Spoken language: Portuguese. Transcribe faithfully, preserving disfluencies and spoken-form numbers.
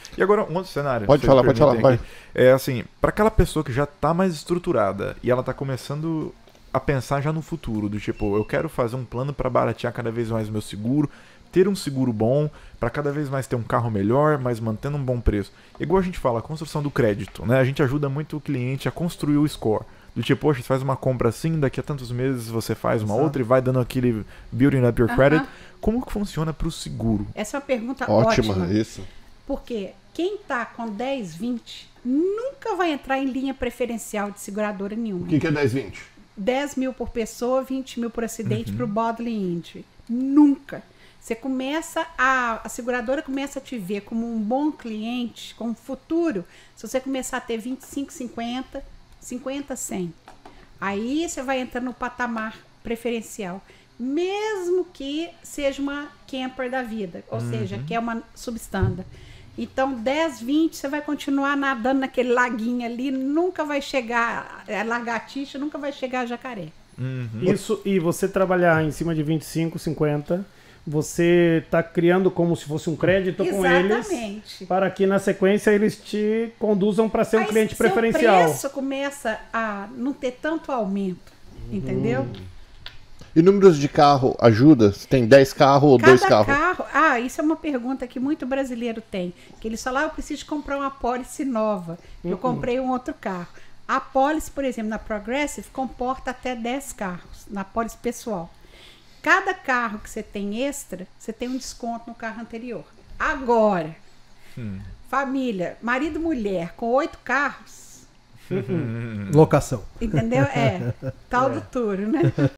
E agora, um outro cenário. Pode falar, pode falar. Vai. É assim, para aquela pessoa que já tá mais estruturada e ela tá começando a pensar já no futuro, do tipo, eu quero fazer um plano para baratear cada vez mais o meu seguro, ter um seguro bom, para cada vez mais ter um carro melhor, mas mantendo um bom preço. Igual a gente fala, a construção do crédito, né? A gente ajuda muito o cliente a construir o score. Do tipo, poxa, você faz uma compra assim, daqui a tantos meses você faz uma Exato. outra e vai dando aquele building up your credit. Uh-huh. Como que funciona para o seguro? Essa é uma pergunta ótima. ótima. Isso. Porque quem tá com dez, vinte nunca vai entrar em linha preferencial de seguradora nenhuma. O que, que é dez, vinte? dez mil por pessoa, vinte mil por acidente, uhum. para o bodily injury. Nunca. Você começa a... A seguradora começa a te ver como um bom cliente, como futuro, se você começar a ter vinte e cinco, cinquenta, cinquenta, cem. Aí você vai entrar no patamar preferencial. Mesmo que seja uma camper da vida, ou uhum. seja, que é uma substandard. Então, dez, vinte, você vai continuar nadando naquele laguinho ali, nunca vai chegar, a lagartixa nunca vai chegar a jacaré. Uhum. Isso, e você trabalhar em cima de vinte e cinco, cinquenta, você está criando como se fosse um crédito Exatamente. com eles, para que na sequência eles te conduzam para ser um Aí, cliente preferencial. O preço começa a não ter tanto aumento, uhum. entendeu? E números de carro ajuda? Tem dez carros ou dois carros? Carro, ah, isso é uma pergunta que muito brasileiro tem. Que eles falam, ah, eu preciso comprar uma pólice nova. Uhum. Eu comprei um outro carro. A pólice, por exemplo, na Progressive, comporta até dez carros, na pólice pessoal. Cada carro que você tem extra, você tem um desconto no carro anterior. Agora, hum. família, marido e mulher, com oito carros... Uhum. Locação. Entendeu? É, tal é. do touro, né?